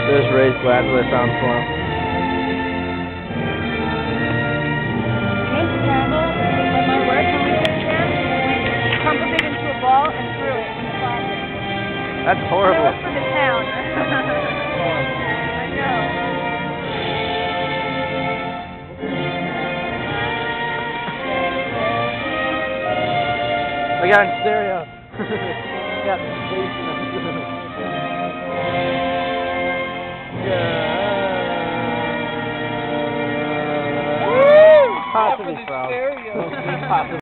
There's Ray's gladly found form. Once travel, when my work, when we did camp, we crumpled it into a ball and threw it in the closet. That's horrible. It was for the town. I know. We got in stereo. Got the space. Possibly, bro.